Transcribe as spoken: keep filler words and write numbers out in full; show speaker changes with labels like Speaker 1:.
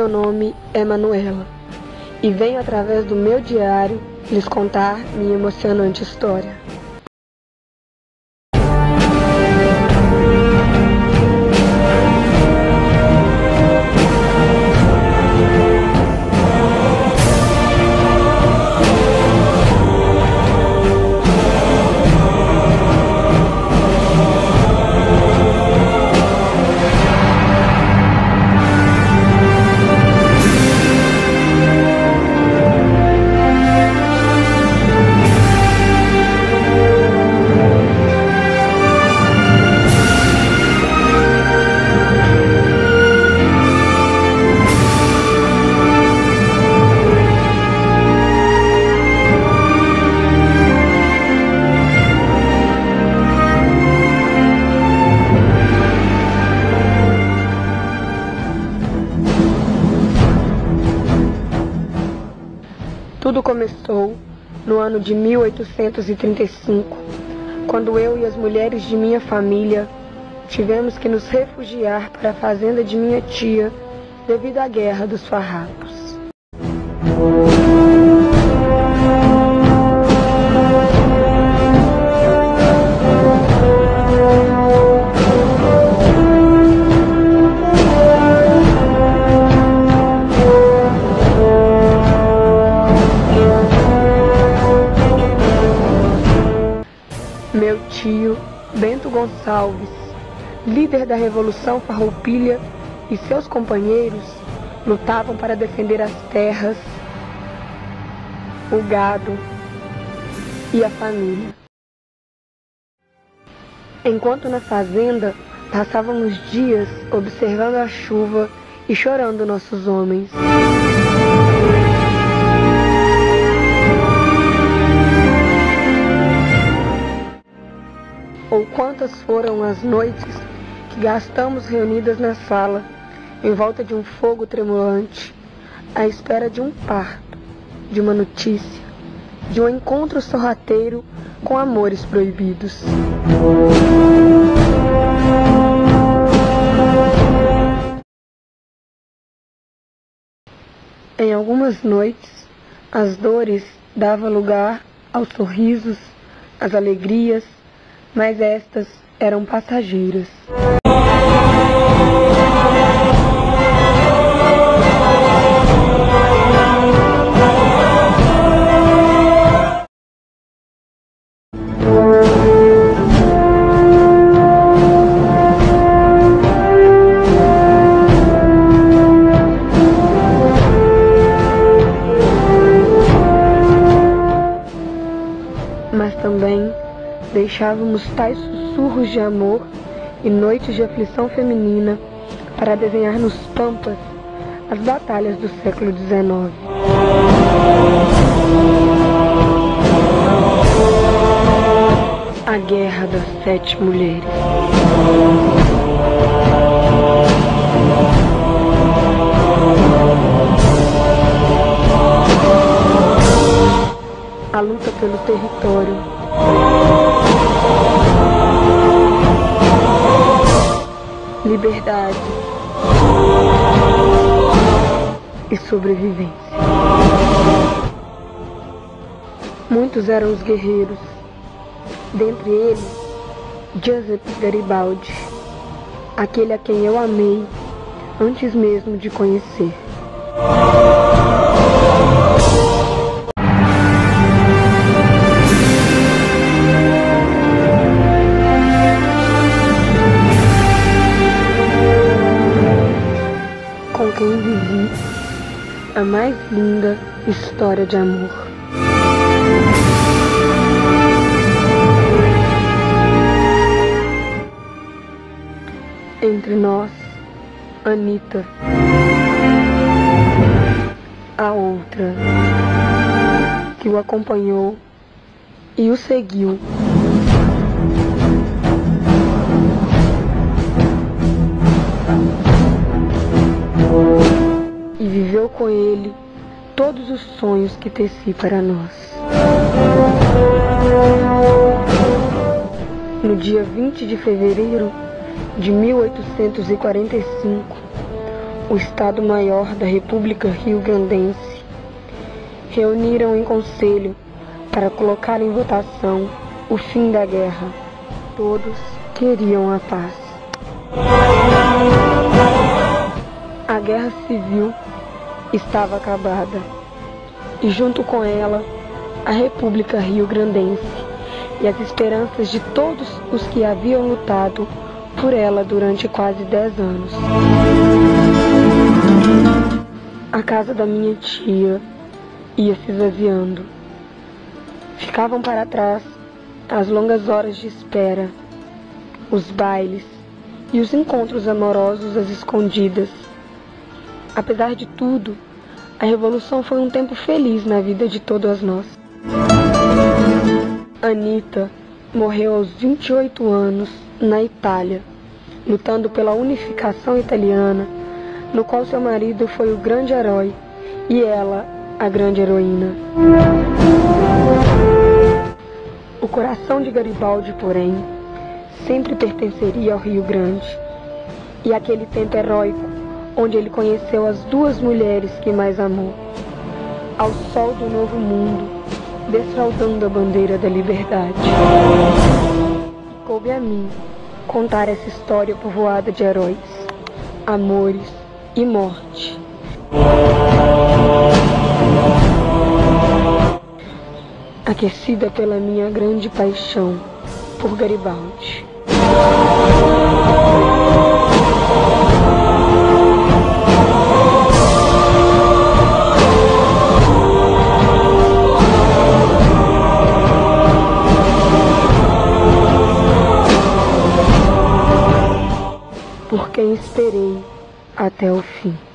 Speaker 1: Meu nome é Manuela e venho através do meu diário lhes contar minha emocionante história. Tudo começou no ano de mil oitocentos e trinta e cinco, quando eu e as mulheres de minha família tivemos que nos refugiar para a fazenda de minha tia devido à Guerra dos Farrapos. Meu tio, Bento Gonçalves, líder da Revolução Farroupilha, e seus companheiros lutavam para defender as terras, o gado e a família. Enquanto na fazenda passávamos dias observando a chuva e chorando nossos homens. Ou quantas foram as noites que gastamos reunidas na sala, em volta de um fogo tremulante, à espera de um parto, de uma notícia, de um encontro sorrateiro com amores proibidos. Em algumas noites, as dores davam lugar aos sorrisos, às alegrias, mas estas eram passageiras. Mas também deixávamos tais sussurros de amor e noites de aflição feminina para desenhar nos pampas as batalhas do século dezenove. A Guerra das Sete Mulheres. A luta pelo território. Liberdade e sobrevivência. Muitos eram os guerreiros, dentre eles Giuseppe Garibaldi, aquele a quem eu amei antes mesmo de conhecer. Com quem vivi a mais linda história de amor. Entre nós, Anita, a outra, que o acompanhou e o seguiu. E viveu com ele todos os sonhos que teci para nós. No dia vinte de fevereiro de mil oitocentos e quarenta e cinco, o Estado-Maior da República Rio-Grandense, reuniram em conselho para colocar em votação o fim da guerra. Todos queriam a paz. A guerra civil estava acabada, e junto com ela, a República Rio-Grandense e as esperanças de todos os que haviam lutado por ela durante quase dez anos. A casa da minha tia ia se esvaziando. Ficavam para trás as longas horas de espera, os bailes e os encontros amorosos às escondidas. Apesar de tudo, a Revolução foi um tempo feliz na vida de todas nós. Anita morreu aos vinte e oito anos na Itália, lutando pela unificação italiana, no qual seu marido foi o grande herói e ela a grande heroína. O coração de Garibaldi, porém, sempre pertenceria ao Rio Grande, e aquele tempo heróico onde ele conheceu as duas mulheres que mais amou, ao sol do novo mundo, desfraldando a bandeira da liberdade. Coube a mim contar essa história povoada de heróis, amores e morte. Aquecida pela minha grande paixão por Garibaldi. Por quem esperei até o fim.